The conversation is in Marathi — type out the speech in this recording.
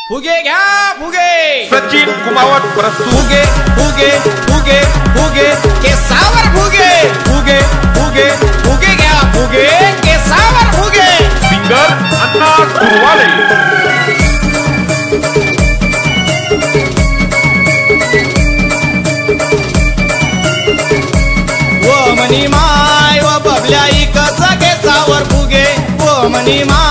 फुगे घ्या फुगे सचिन कुमावत प्रस्तुत फुगे फुगे फुगे फुगे केसावर फुगे फुगे फुगे फुगे घ्या फुगे केसावर फुगे सिंगर अन्ना सुरवाडे व मनी माय व बबल्या इकच केसावर फुगे व मनी माय